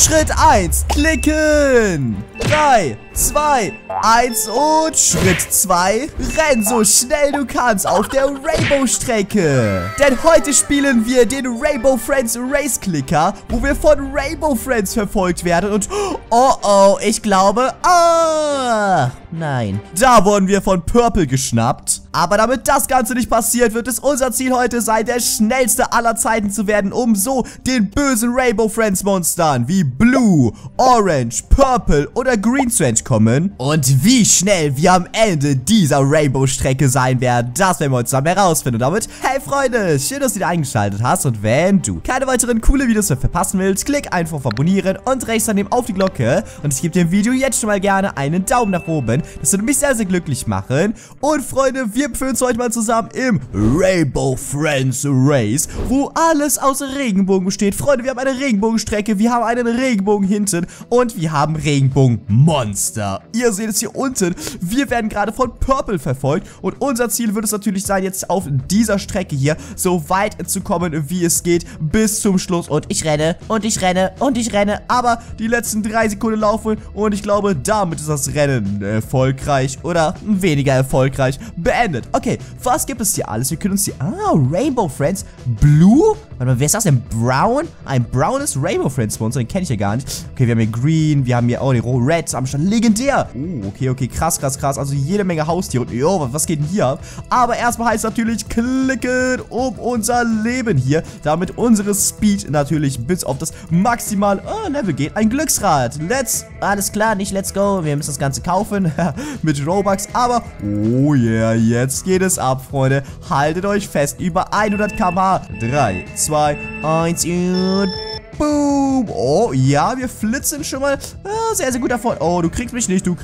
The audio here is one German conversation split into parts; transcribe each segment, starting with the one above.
Schritt 1, klicken. 3, 2, 1 und Schritt 2, renn so schnell du kannst auf der Rainbow-Strecke. Denn heute spielen wir den Rainbow Friends Race Clicker, wo wir von Rainbow Friends verfolgt werden und oh, ich glaube, nein. Da wurden wir von Purple geschnappt. Aber damit das Ganze nicht passiert, wird es unser Ziel heute sein, der schnellste aller Zeiten zu werden, um so den bösen Rainbow Friends Monstern wie Blue, Orange, Purple oder Green zu entkommen. Und wie schnell wir am Ende dieser Rainbow-Strecke sein werden, das werden wir heute zusammen herausfinden. Und damit, hey Freunde, schön, dass du wieder eingeschaltet hast. Und wenn du keine weiteren coole Videos mehr verpassen willst, klick einfach auf Abonnieren und rechts daneben auf die Glocke. Und ich gebe dem Video jetzt schon mal gerne einen Daumen nach oben. Das würde mich sehr, sehr glücklich machen. Und Freunde, wir befinden uns heute mal zusammen im Rainbow Friends Race, wo alles aus Regenbogen besteht. Freunde, wir haben eine Regenbogenstrecke, wir haben einen Regenbogen hinten und wir haben Regenbogenmonster. Ihr seht es hier unten. Wir werden gerade von Purple verfolgt und unser Ziel wird es natürlich sein, jetzt auf dieser Strecke hier so weit zu kommen, wie es geht, bis zum Schluss. Und ich renne und ich renne und ich renne, aber die letzten 3 Sekunden laufen und ich glaube, damit ist das Rennen erfolgreich oder weniger erfolgreich beendet. Okay, was gibt es hier alles? Wir können uns hier... Rainbow Friends. Blue? Warte mal, wer ist das denn? Brown? Ein braunes Rainbow Friends Monster, den kenne ich ja gar nicht. Okay, wir haben hier Green, wir haben hier... Oh, die Red am Start. Legendär. Oh, okay, krass. Also jede Menge Haustiere. Und jo, was geht denn hier ab? Aber erstmal heißt natürlich klicken um unser Leben hier, damit unsere Speed natürlich bis auf das maximale Level geht. Ein Glücksrad. Alles klar, nicht let's go. Wir müssen das Ganze kaufen mit Robux. Aber, oh yeah, jetzt geht es ab, Freunde. Haltet euch fest, über 100 km/h. 3, 2, 1 und boom. Oh, ja, wir flitzen schon mal sehr, sehr gut davon. Oh, du kriegst mich nicht.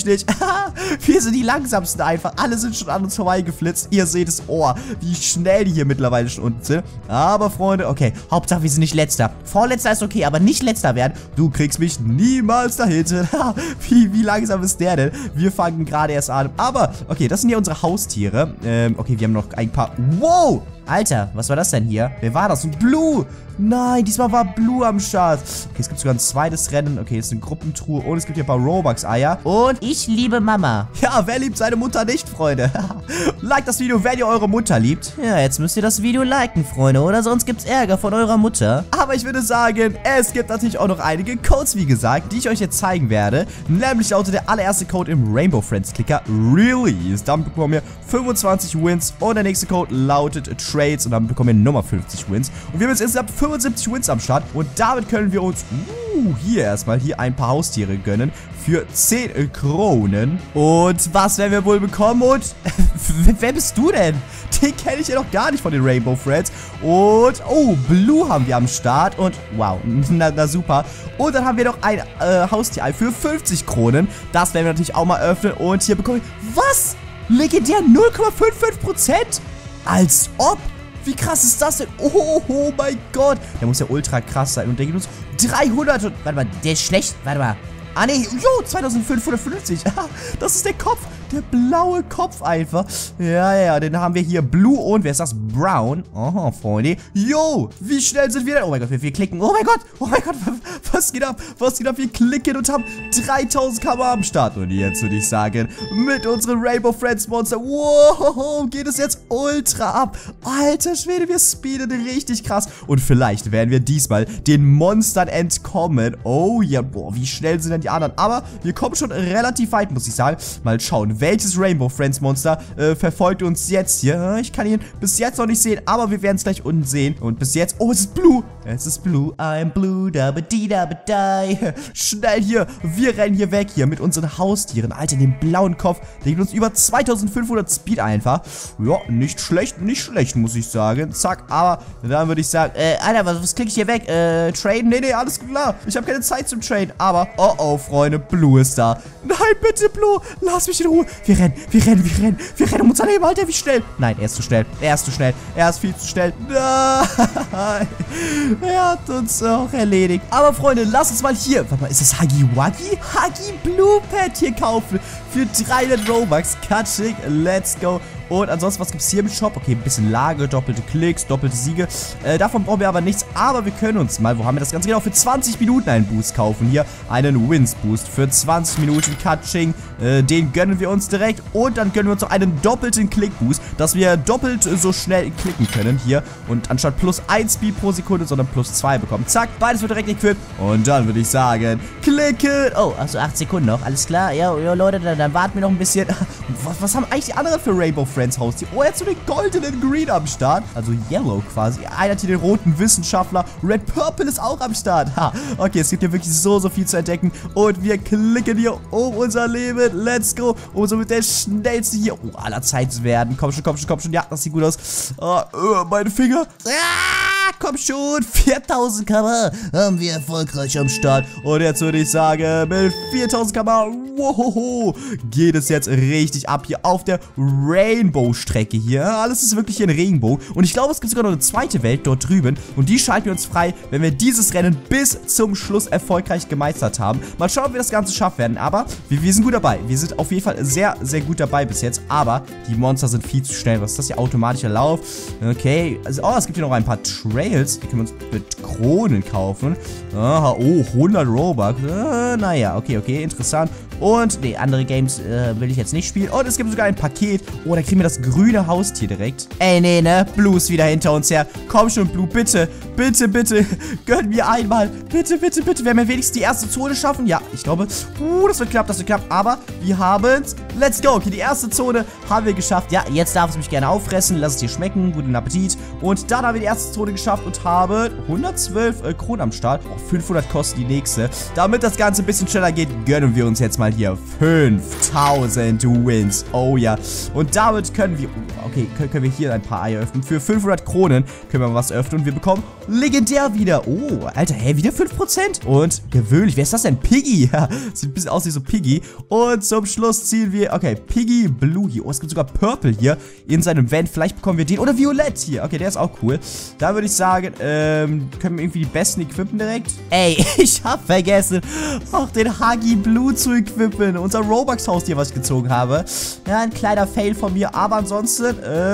Wir sind die langsamsten einfach. Alle sind schon an uns vorbeigeflitzt. Ihr seht es, wie schnell die hier mittlerweile schon unten sind. Aber, Freunde, okay, Hauptsache wir sind nicht Letzter. Vorletzter ist okay, aber nicht Letzter werden. Du kriegst mich niemals da hinten. Wie langsam ist der denn? Wir fangen gerade erst an. Aber, okay, das sind hier unsere Haustiere. Okay, wir haben noch ein paar... Wow! Alter, was war das denn hier? Wer war das? Und Blue! Nein, diesmal war Blue am Start. Okay, es gibt sogar ein zweites Rennen. Okay, es ist eine Gruppentruhe. Und es gibt hier ein paar Robux-Eier. Und ich liebe Mama. Ja, wer liebt seine Mutter nicht, Freunde? Like das Video, wenn ihr eure Mutter liebt. Ja, jetzt müsst ihr das Video liken, Freunde. Oder sonst gibt's Ärger von eurer Mutter. Aber ich würde sagen, es gibt natürlich auch noch einige Codes, wie gesagt, die ich euch jetzt zeigen werde. Nämlich lautet der allererste Code im Rainbow Friends Clicker Release. Damit bekommen wir 25 Wins. Und der nächste Code lautet Trades. Und damit bekommen wir nochmal 50 Wins. Und wir haben jetzt insgesamt 75 Wins am Start. Und damit können wir uns hier erstmal ein paar Haustiere gönnen. Für 10 Kronen. Und was werden wir wohl bekommen? Und wer bist du denn? Den kenne ich ja noch gar nicht von den Rainbow Friends. Und, Blue haben wir am Start. Und, wow, na super. Und dann haben wir noch ein Haustierei für 50 Kronen. Das werden wir natürlich auch mal öffnen. Und hier bekommen wir, was? Legendär 0,55%? Als ob? Wie krass ist das denn? Oh mein Gott. Der muss ja ultra krass sein. Und der gibt uns 300 und... Warte mal, der ist schlecht. Warte mal. Ah, nee. Jo, 2550. Das ist der Kopf. Der blaue Kopf einfach. Ja, den haben wir hier. Blue und, wer ist das? Brown. Oh, Freunde. Jo, wie schnell sind wir denn? Oh mein Gott, wir klicken. Oh mein Gott, was geht ab? Wir klicken und haben 3000 km/h am Start. Und jetzt würde ich sagen, mit unseren Rainbow Friends Monster, wow, geht es jetzt ultra ab. Alter Schwede, wir speeden richtig krass. Und vielleicht werden wir diesmal den Monstern entkommen. Oh ja, boah, wie schnell sind denn die anderen? Aber wir kommen schon relativ weit, muss ich sagen. Mal schauen, welches Rainbow Friends Monster verfolgt uns jetzt hier. Ich kann ihn bis jetzt noch nicht sehen, aber wir werden es gleich unten sehen. Und bis jetzt, es ist Blue. Es ist Blue. I'm Blue, dabba-di-dabba-di. Schnell hier. Wir rennen hier weg hier mit unseren Haustieren. Alter, den blauen Kopf. Der gibt uns über 2500 Speed einfach. Ja, nicht schlecht, muss ich sagen. Zack, aber dann würde ich sagen, Alter, was klicke ich hier weg? Traden? Nee, alles klar. Ich habe keine Zeit zum Traden. Aber, oh, Freunde, Blue ist da. Nein, bitte, Blue. Lass mich in Ruhe. Wir rennen um unser Leben, Alter, wie schnell. Nein, er ist zu schnell. Er ist viel zu schnell. Nein. Er hat uns auch erledigt. Aber, Freunde, lass uns mal hier. Warte mal, ist das Huggy Wuggy? Huggy Blue Pet hier kaufen. Für 300 Robux. Katschig, let's go. Und ansonsten, was gibt es hier im Shop? Okay, ein bisschen Lage, doppelte Klicks, doppelte Siege. Davon brauchen wir aber nichts. Aber wir können uns mal, wo haben wir das Ganze? Genau, für 20 Minuten einen Boost kaufen. Hier einen Wins Boost für 20 Minuten Katsching. Den gönnen wir uns direkt. Und dann gönnen wir uns noch einen doppelten Click Boost, dass wir doppelt so schnell klicken können hier. Und anstatt plus 1 Speed pro Sekunde, sondern plus 2 bekommen. Zack, beides wird direkt equipped. Und dann würde ich sagen, klicken. Oh, also 8 Sekunden noch. Alles klar. Ja, Leute, dann warten wir noch ein bisschen. Was haben eigentlich die anderen für Rainbow Friends Haustier? Oh, er hat so den goldenen Green am Start. Also Yellow quasi. Einer hat hier den roten Wissenschaftler. Red Purple ist auch am Start. Ha, okay, es gibt hier wirklich so viel zu entdecken. Und wir klicken hier um unser Leben. Let's go. Um somit der schnellste hier aller Zeit zu werden. Komm schon, komm schon, komm schon. Ja, das sieht gut aus. Meine Finger. Komm schon. 4000 km haben wir erfolgreich am Start. Und jetzt würde ich sagen, mit 4000 km, wow, geht es jetzt richtig ab hier auf der Rainbow-Strecke hier. Alles ist wirklich hier ein Regenbogen. Und ich glaube, es gibt sogar noch eine zweite Welt dort drüben. Und die schalten wir uns frei, wenn wir dieses Rennen bis zum Schluss erfolgreich gemeistert haben. Mal schauen, ob wir das Ganze schaffen werden. Aber wir sind gut dabei. Wir sind auf jeden Fall sehr, sehr gut dabei bis jetzt. Aber die Monster sind viel zu schnell. Was ist das hier? Automatischer Lauf. Okay. Also, es gibt hier noch ein paar Trails. Die können wir uns mit Kronen kaufen. Aha, 100 Robux. Naja, okay, interessant. Und, nee, andere Games will ich jetzt nicht spielen. Und es gibt sogar ein Paket. Oh, da kriegen wir das grüne Haustier direkt. Ey, nee, ne? Blue ist wieder hinter uns her. Komm schon, Blue, bitte. Bitte, bitte. Gönn mir einmal. Bitte, bitte, bitte. Werden wir wenigstens die erste Zone schaffen? Ja, ich glaube. Das wird knapp, das wird knapp. Aber wir haben's. Let's go. Okay, die erste Zone haben wir geschafft. Ja, jetzt darf es mich gerne auffressen. Lass es dir schmecken. Guten Appetit. Und dann haben wir die erste Zone geschafft und haben 112 Kronen am Start. Oh, 500 kosten die nächste. Damit das Ganze ein bisschen schneller geht, gönnen wir uns jetzt mal hier 5000 Wins. Oh ja. Und damit können wir, können wir hier ein paar Eier öffnen. Für 500 Kronen können wir was öffnen und wir bekommen legendär wieder. Oh, Alter, wieder 5%? Und gewöhnlich, wer ist das denn? Piggy. Ja, sieht ein bisschen aus wie so Piggy. Und zum Schluss ziehen wir, Piggy Blue hier. Oh, es gibt sogar Purple hier in seinem Vent. Vielleicht bekommen wir den. Oder Violett hier. Okay, der ist auch cool. Da würde ich sagen, können wir irgendwie die besten equippen direkt? Ey, ich habe vergessen, auch den Huggy Blue zu equippen. Unser Robux-Haustier, was ich gezogen habe. Ja, ein kleiner Fail von mir. Aber ansonsten,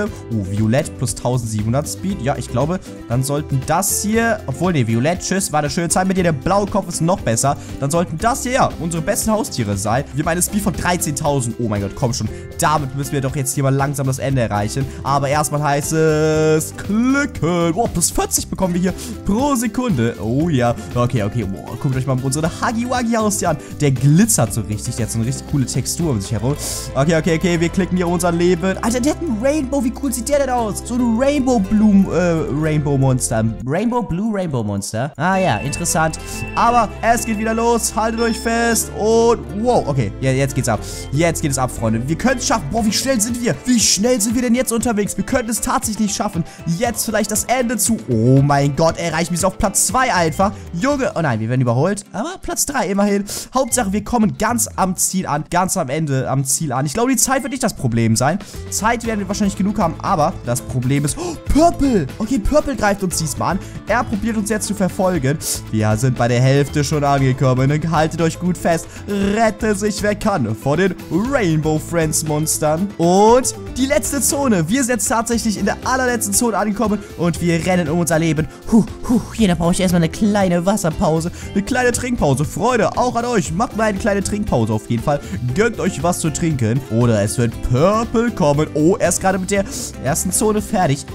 Violett plus 1700 Speed. Ja, ich glaube, dann sollten das hier, obwohl, nee, Violett, tschüss, war eine schöne Zeit mit dir. Der blaue Kopf ist noch besser. Dann sollten das hier, ja, unsere besten Haustiere sein. Wir haben eine Speed von 13.000. Oh mein Gott, komm schon. Damit müssen wir doch jetzt hier mal langsam das Ende erreichen. Aber erstmal heißt es klicken. Oh, plus 40 bekommen wir hier pro Sekunde. Oh ja. Okay. Oh, guckt euch mal unsere Huggy-Wuggy-Haustier an. Der glitzert so richtig. Der hat so eine richtig coole Textur um sich herum. Okay. Wir klicken hier unser Leben. Alter, der hat einen Rainbow. Wie cool sieht der denn aus? So ein Rainbow Blue Rainbow Monster. Rainbow Blue Rainbow Monster. Ah ja, interessant. Aber es geht wieder los. Haltet euch fest. Und wow. Okay, ja, jetzt geht's ab. Jetzt geht es ab, Freunde. Wir können es schaffen. Boah, wie schnell sind wir? Wie schnell sind wir denn jetzt unterwegs? Wir können es tatsächlich schaffen. Jetzt vielleicht das Ende zu. Oh mein Gott, erreichen wir es auf Platz 2 einfach. Junge. Oh nein, wir werden überholt. Aber Platz 3 immerhin. Hauptsache, wir kommen ganz am Ziel an. Ganz am Ende am Ziel an. Ich glaube, die Zeit wird nicht das Problem sein. Zeit werden wir wahrscheinlich genug haben. Aber das Problem ist... Oh, Purple. Okay, Purple greift uns diesmal an. Er probiert uns jetzt zu verfolgen. Wir sind bei der Hälfte schon angekommen. Haltet euch gut fest. Rette sich, wer kann, vor den Rainbow Friends Monstern. Und die letzte Zone. Wir sind jetzt tatsächlich in der allerletzten Zone angekommen. Und wir rennen um unser Leben. Hier, da brauche ich erstmal eine kleine Wasserpause. Eine kleine Trinkpause. Freunde, auch an euch. Macht mal eine kleine Trinkpause auf jeden Fall. Gönnt euch was zu trinken. Oder es wird Purple kommen. Oh, er ist gerade mit der ersten Zone fertig.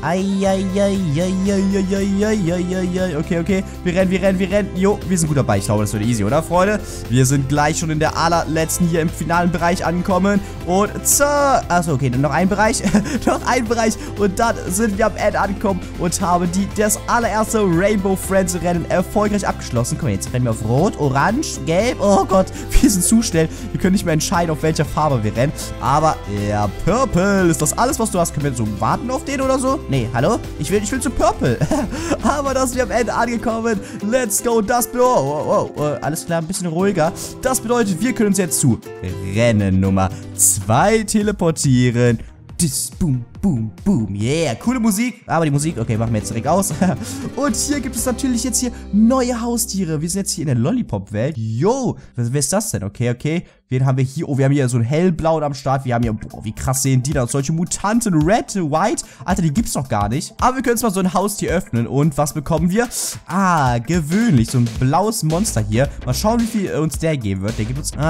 Okay. Wir rennen. Jo, wir sind gut dabei. Ich glaube, das wird easy, oder, Freunde? Wir sind gleich schon in der allerletzten hier im finalen Bereich angekommen. Und achso, okay, dann noch ein Bereich. Noch ein Bereich. Und dann sind wir am Ende angekommen und haben das allererste Rainbow Friends Rennen erfolgreich abgeschlossen. Guck mal, jetzt rennen wir auf Rot, Orange, Gelb. Oh Gott, wir sind zu schnell. Wir können nicht mehr entscheiden, auf welcher Farbe wir rennen. Aber, ja, Purple. Ist das alles, was du hast? Können wir so warten auf den oder so? Nee, hallo? Ich will zu Purple. Aber da sind wir am Ende angekommen. Let's go. Das bedeutet... Oh, alles klar, ein bisschen ruhiger. Das bedeutet, wir können uns jetzt zu Rennen Nummer 2 teleportieren. Boom. boom, boom. Yeah, coole Musik. Aber die Musik, okay, machen wir jetzt direkt aus. Und hier gibt es natürlich jetzt hier neue Haustiere. Wir sind jetzt hier in der Lollipop-Welt. Yo, wer ist das denn? Okay. Wen haben wir hier? Oh, wir haben hier so einen hellblauen am Start. Wir haben hier, boah, wie krass sehen die da aus? Solche Mutanten, Red, White. Alter, die gibt's doch gar nicht. Aber wir können jetzt mal so ein Haustier öffnen. Und was bekommen wir? Ah, gewöhnlich. So ein blaues Monster hier. Mal schauen, wie viel uns der geben wird. Der gibt uns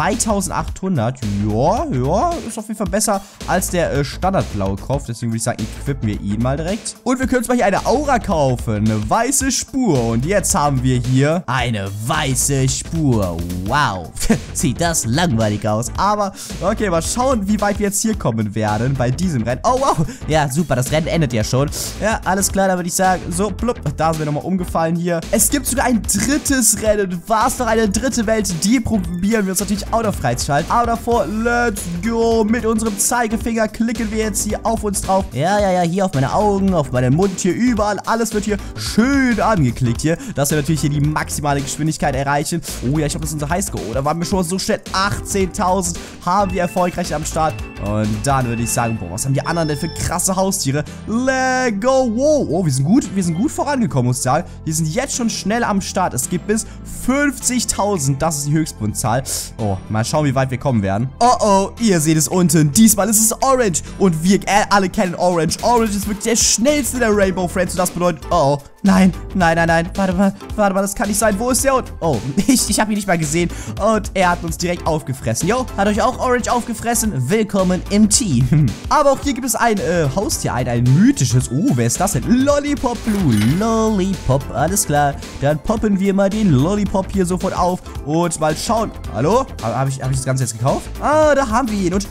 2800. Ja, ist auf jeden Fall besser als der standardblaue Kopf. Deswegen würde ich sagen, equippen wir ihn mal direkt. Und wir können uns mal hier eine Aura kaufen. Eine weiße Spur. Und jetzt haben wir hier eine weiße Spur. Wow. Sieht das langweilig aus. Aber, okay, mal schauen, wie weit wir jetzt hier kommen werden bei diesem Rennen. Oh, wow. Ja, super. Das Rennen endet ja schon. Ja, alles klar. Da würde ich sagen, so, plupp. Da sind wir nochmal umgefallen hier. Es gibt sogar ein drittes Rennen. Was noch eine dritte Welt? Die probieren wir uns natürlich auch noch freizuschalten. Aber davor, let's go. Mit unserem Zeigefinger klicken wir jetzt hier auf uns drauf. Ja, hier auf meine Augen, auf meinen Mund, hier überall. Alles wird hier schön angeklickt hier, dass wir natürlich hier die maximale Geschwindigkeit erreichen. Oh ja, ich glaube, das ist unser Highscore. Da waren wir schon so schnell. 18.000 haben wir erfolgreich am Start. Und dann würde ich sagen, boah, was haben die anderen denn für krasse Haustiere? Let's go. Wow. Oh, wir sind gut vorangekommen, muss ich sagen. Wir sind jetzt schon schnell am Start. Es gibt bis 50.000. Das ist die Höchstpunktzahl. Oh, mal schauen, wie weit wir kommen werden. Oh, ihr seht es unten. Diesmal ist es Orange. Und wir alle kennen Orange. Orange ist wirklich der schnellste der Rainbow Friends. Und das bedeutet, oh, nein. Warte mal, das kann nicht sein. Wo ist der? Oh, ich habe ihn nicht mal gesehen. Und er hat uns direkt aufgefressen. Jo, hat euch auch Orange aufgefressen? Willkommen im Team. Aber auch hier gibt es ein Haustier, ein mythisches. Oh, wer ist das denn? Lollipop Blue. Lollipop, alles klar. Dann poppen wir mal den Lollipop hier sofort auf. Und mal schauen. Hallo? Hab ich das Ganze jetzt gekauft? Ah, da haben wir ihn. Und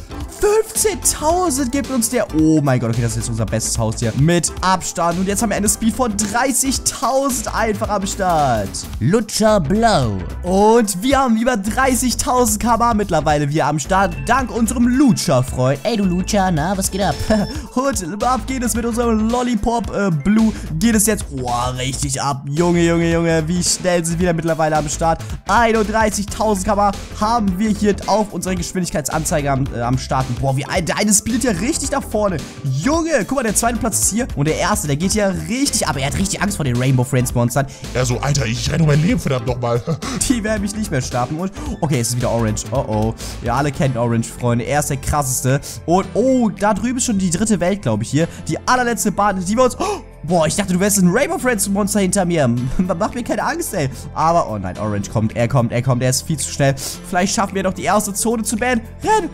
15.000 gibt uns der. Oh mein Gott, okay, das ist jetzt unser bestes Haustier. Mit Abstand. Und jetzt haben wir eine Speed von 30.000 einfach am Start. Lutscher Blau. Und wir haben über 30.000 km/h mittlerweile wir am Start. Dank unserem Lutscher-Freund. Ey, du Lutscher, na, was geht ab? Und ab geht es mit unserem Lollipop Blue. Geht es jetzt, oh, richtig ab. Junge, wie schnell sind wir mittlerweile am Start. 31.000 km/h haben wir hier auf unserer Geschwindigkeitsanzeige am Start. Boah, der eine speedet ja richtig nach vorne. Junge, guck mal, der zweite Platz ist hier. Und der erste, der geht ja richtig ab. Er hat richtig Angst vor den Rainbow Friends Monstern. Ja, so, Alter, ich renne um mein Leben, verdammt nochmal. Die werden mich nicht mehr starten. Und, okay, es ist wieder Orange. Oh. Ihr alle kennt Orange, Freunde. Er ist der krasseste. Und, oh, da drüben ist schon die dritte Welt, glaube ich, hier. Die allerletzte Bahn, die wir uns... Oh, boah, ich dachte, du wärst ein Rainbow Friends Monster hinter mir. Mach mir keine Angst, ey. Aber, oh nein, Orange kommt. Er kommt. Er ist viel zu schnell. Vielleicht schaffen wir noch die erste Zone zu bannen. Renn.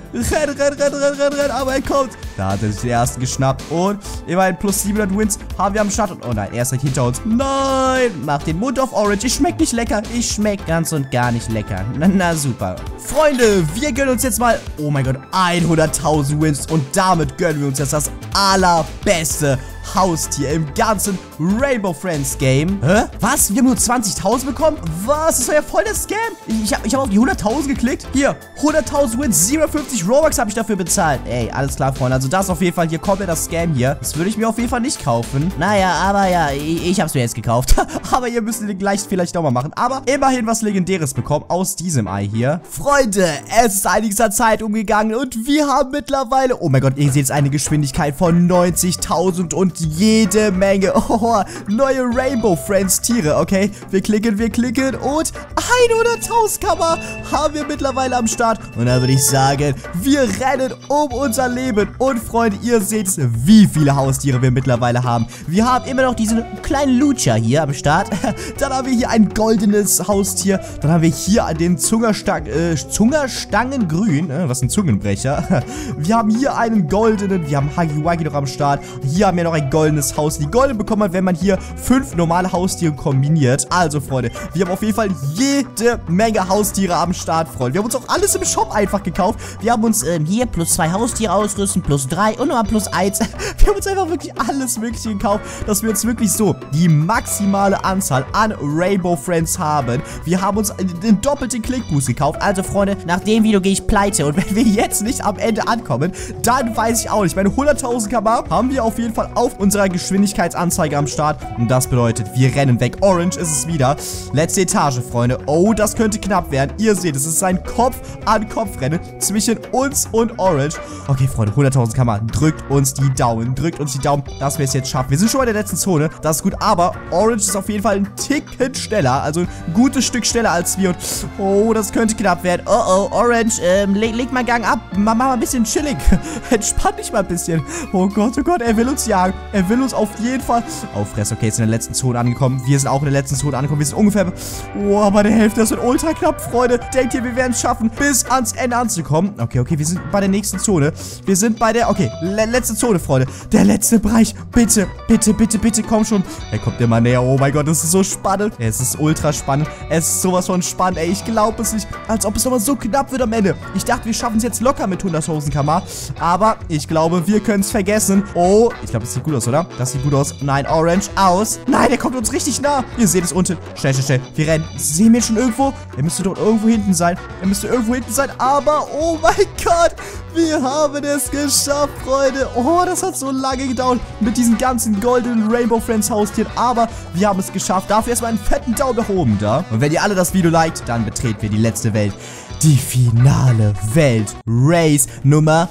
Aber er kommt. Da hat er sich den ersten geschnappt. Und immerhin plus 700 Wins haben wir am Start. Und, oh nein, er ist direkt hinter uns. Nein. Mach den Mund auf, Orange. Ich schmeck nicht lecker. Ich schmeck ganz und gar nicht lecker. Na super. Freunde, wir gönnen uns jetzt mal, oh mein Gott, 100.000 Wins. Und damit gönnen wir uns jetzt das allerbeste Haustier im ganzen Rainbow Friends Game. Hä? Was? Wir haben nur 20.000 bekommen? Was? Das war ja voll der Scam. Ich hab auf die 100.000 geklickt. Hier, 100.000 Wins, 57 Robux habe ich dafür bezahlt. Ey, alles klar, Freunde. Also das ist auf jeden Fall hier komplett das Scam hier. Das würde ich mir auf jeden Fall nicht kaufen. Naja, aber ja, ich hab's mir jetzt gekauft. Aber ihr müsst den gleich vielleicht nochmal machen. Aber immerhin was Legendäres bekommen aus diesem Ei hier. Freunde, es ist einiges an Zeit umgegangen und wir haben mittlerweile, oh mein Gott, ihr seht jetzt eine Geschwindigkeit von 90.000 und jede Menge neue Rainbow Friends Tiere, okay? Wir klicken und 100.000 km/h haben wir mittlerweile am Start. Und da würde ich sagen, wir rennen um unser Leben. Und Freunde, ihr seht, wie viele Haustiere wir mittlerweile haben. Wir haben immer noch diesen kleinen Lutscher hier am Start. Dann haben wir hier ein goldenes Haustier. Dann haben wir hier den Zungerstangengrün. Was ein Zungenbrecher. Wir haben hier einen goldenen. Wir haben Huggy Wuggy noch am Start. Hier haben wir noch ein goldenes Haus. Die golden bekommt man, wenn man hier 5 normale Haustiere kombiniert. Also, Freunde, wir haben auf jeden Fall jede Menge Haustiere am Start, Freunde. Wir haben uns auch alles im Shop einfach gekauft. Wir haben uns hier plus 2 Haustiere ausrüsten, plus 3 und nochmal plus 1. Wir haben uns einfach wirklich alles Mögliche gekauft, dass wir uns wirklich so die maximale Anzahl an Rainbow Friends haben. Wir haben uns den doppelten Clickboost gekauft. Also, Freunde, nach dem Video gehe ich pleite. Und wenn wir jetzt nicht am Ende ankommen, dann weiß ich auch nicht. Meine 100.000 km/h haben wir auf jeden Fall auf auf unserer Geschwindigkeitsanzeige am Start. Und das bedeutet, wir rennen weg. Orange ist es wieder. Letzte Etage, Freunde. Oh, das könnte knapp werden. Ihr seht, es ist ein Kopf-an-Kopf-Rennen zwischen uns und Orange. Okay, Freunde, 100.000 km/h. Drückt uns die Daumen. Drückt uns die Daumen, dass wir es jetzt schaffen. Wir sind schon bei der letzten Zone. Das ist gut, aber Orange ist auf jeden Fall ein Ticken schneller. Also ein gutes Stück schneller als wir. Und oh, das könnte knapp werden. Oh, Orange, leg mal Gang ab. Mach mal ein bisschen chillig. Entspann dich mal ein bisschen. Oh Gott, er will uns jagen. Er will uns auf jeden Fall auffressen. Okay, jetzt in der letzten Zone angekommen. Wir sind auch in der letzten Zone angekommen. Wir sind ungefähr... Oh, bei der Hälfte. Das wird ultra knapp, Freunde. Denkt ihr, wir werden es schaffen, bis ans Ende anzukommen? Okay, wir sind bei der nächsten Zone. Wir sind bei der... Okay, letzte Zone, Freunde. Der letzte Bereich. Bitte, komm schon. Er kommt immer näher. Oh mein Gott, das ist so spannend. Es ist ultra spannend. Es ist sowas von spannend, ey. Ich glaube es nicht. Als ob es nochmal so knapp wird am Ende. Ich dachte, wir schaffen es jetzt locker mit 100.000 km/h. Aber ich glaube, wir können es vergessen. Oh, ich glaube, das sieht gut aus, oder? Das sieht gut aus. Nein, Orange, aus. Nein, der kommt uns richtig nah. Ihr seht es unten. Schnell. Wir rennen. Sehen wir ihn schon irgendwo? Er müsste dort irgendwo hinten sein. Aber, oh mein Gott. Wir haben es geschafft, Freunde. Oh, das hat so lange gedauert mit diesen ganzen goldenen Rainbow Friends Haustieren. Aber wir haben es geschafft. Dafür erstmal einen fetten Daumen nach oben da. Und wenn ihr alle das Video liked, dann betreten wir die letzte Welt. Die finale Welt-Race Nummer.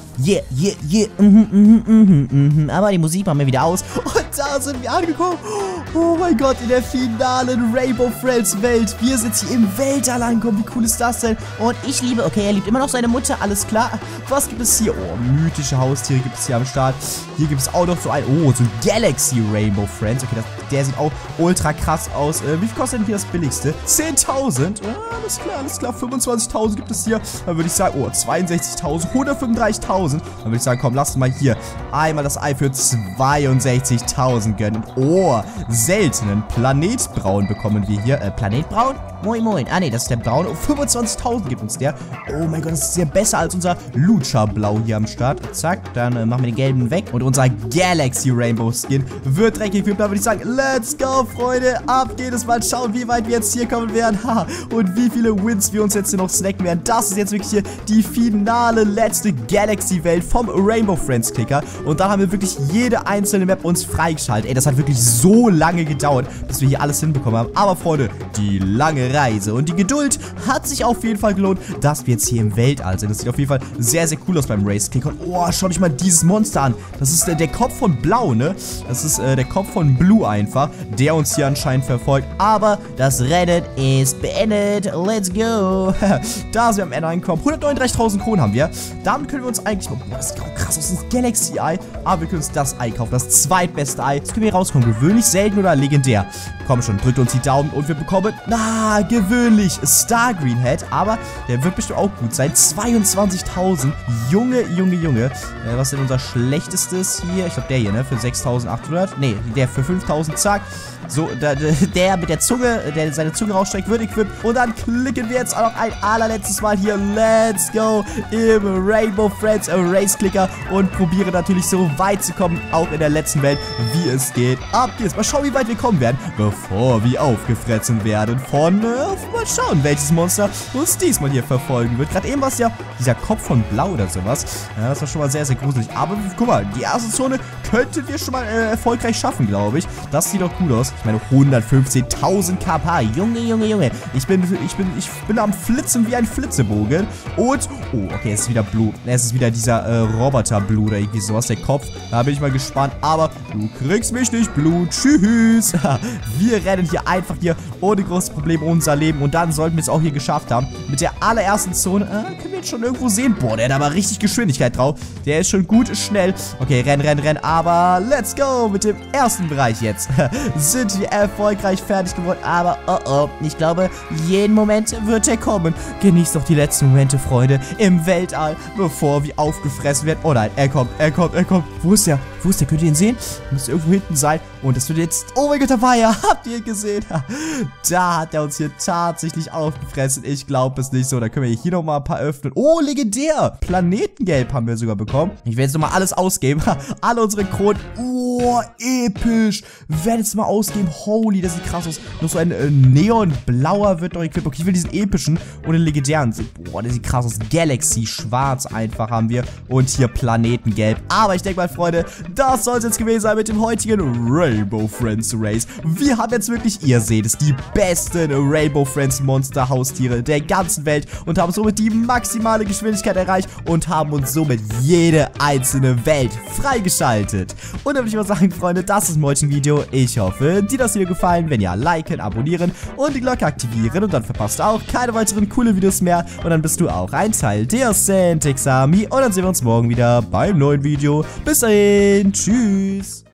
Aber die Musik machen wir wieder aus. Und da sind wir angekommen. Oh mein Gott, in der finalen Rainbow Friends Welt. Wir sind hier im Weltall angekommen. Wie cool ist das denn? Und ich liebe, okay, er liebt immer noch seine Mutter, alles klar. Was gibt es hier? Oh, mythische Haustiere gibt es hier am Start. Hier gibt es auch noch so ein, so Galaxy Rainbow Friends. Okay, der sieht auch ultra krass aus. Wie viel kostet denn hier das billigste? 10.000. Alles klar. 25.000 gibt es hier. Dann würde ich sagen, 62.000, 135.000. Dann würde ich sagen, komm, lass uns mal hier einmal das Ei für 62.000 gönnen. Oh, seltenen Planetbraun bekommen wir hier. Planetbraun? Moin. Ah, nee, das ist der Braun. 25.000 gibt uns der. Oh mein Gott, das ist ja besser als unser Lucha-Blau hier am Start. Zack, dann machen wir den gelben weg. Und unser Galaxy Rainbow Skin wird dreckig. Da würde ich sagen, let's go, Freunde. Ab geht es. Mal schauen, wie weit wir jetzt hier kommen werden. Und wie viele Wins wir uns jetzt hier noch snacken werden. Das ist jetzt wirklich hier die finale letzte Galaxy-Welt vom Rainbow Friends Clicker. Und da haben wir wirklich jede einzelne Map uns freigeschaltet. Ey, das hat wirklich so lange gedauert, bis wir hier alles hinbekommen haben. Aber, Freunde, die lange Reise und die Geduld hat sich auf jeden Fall gelohnt, dass wir jetzt hier im Weltall sind. Das sieht auf jeden Fall sehr, sehr cool aus beim Race Clicker. Und oh, schaut euch mal dieses Monster an. Das ist der Kopf von Blau, ne? Das ist der Kopf von Blue einfach, der uns hier anscheinend verfolgt. Aber das Rennen ist beendet. Let's go. Da sind wir am Ende angekommen. 139.000 Kronen haben wir. Damit können wir uns eigentlich... Oh, das sieht auch krass aus. Das ist ein Galaxy Ei. Aber wir können uns das Ei kaufen. Das zweitbeste Ei. Das können wir hier rauskommen. Gewöhnlich, selten oder legendär. Komm schon, drückt uns die Daumen und wir bekommen... gewöhnlich Star Green Head, aber der wird bestimmt auch gut sein. 22.000. Junge. Was ist denn unser schlechtestes hier? Ich glaube der hier, ne? Für 6.800. Ne, der für 5.000. Zack. So, der mit der Zunge, der seine Zunge rausstreckt, wird equipped. Und dann klicken wir jetzt auch noch ein allerletztes Mal hier. Let's go im Rainbow Friends Race Clicker und probieren natürlich so weit zu kommen, auch in der letzten Welt, wie es geht. Ab geht's. Mal schauen, wie weit wir kommen werden, bevor wir aufgefressen werden von, mal schauen, welches Monster uns diesmal hier verfolgen wird. Gerade eben war es ja dieser Kopf von Blau oder sowas. Ja, das war schon mal sehr, sehr gruselig. Aber guck mal, die erste Zone könnten wir schon mal erfolgreich schaffen, glaube ich. Das sieht doch gut aus. Ich meine, 115.000 km/h. Junge. Ich bin am Flitzen wie ein Flitzebogen. Und, oh, okay, es ist wieder Blue. Es ist wieder dieser Roboter Blue oder irgendwie sowas, der Kopf. Da bin ich mal gespannt. Aber du kriegst mich nicht, Blue. Tschüss. Wir rennen hier einfach hier ohne großes Problem unser Leben. Und dann sollten wir es auch hier geschafft haben. Mit der allerersten Zone können wir jetzt schon irgendwo sehen. Boah, der hat aber richtig Geschwindigkeit drauf. Der ist schon gut schnell. Okay, rennen. Aber let's go mit dem ersten Bereich jetzt. Sind wir erfolgreich fertig geworden. Aber, oh, ich glaube, jeden Moment wird er kommen. Genießt doch die letzten Momente, Freunde, im Weltall, bevor wir aufgefressen werden. Oh nein, er kommt. Wo ist der? Könnt ihr ihn sehen? Müsste irgendwo hinten sein. Und das wird jetzt... Oh mein Gott, da war er. Habt ihr ihn gesehen? Da hat er uns hier tatsächlich aufgefressen. Ich glaube es nicht so. Da können wir hier nochmal ein paar öffnen. Oh, legendär. Planetengelb haben wir sogar bekommen. Ich werde jetzt nochmal alles ausgeben. Alle unsere Kronen. Boah, episch. Wir werden jetzt mal ausgeben. Holy, das sieht krass aus. Noch so ein neonblauer wird noch equipped. Okay, ich will diesen epischen und den legendären. Boah, der sieht krass aus. Galaxy schwarz einfach haben wir. Und hier Planetengelb. Aber ich denke mal, Freunde, das soll es jetzt gewesen sein mit dem heutigen Rainbow Friends Race. Wir haben jetzt wirklich, ihr seht es, die besten Rainbow Friends Monster Haustiere der ganzen Welt und haben somit die maximale Geschwindigkeit erreicht und haben uns somit jede einzelne Welt freigeschaltet. Und dann würde ich mal sagen, Freunde, das ist ein heutiges Video. Ich hoffe, dir das Video gefallen. Wenn ja, liken, abonnieren und die Glocke aktivieren und dann verpasst du auch keine weiteren coolen Videos mehr und dann bist du auch ein Teil der Santix Army und dann sehen wir uns morgen wieder beim neuen Video. Bis dahin, tschüss.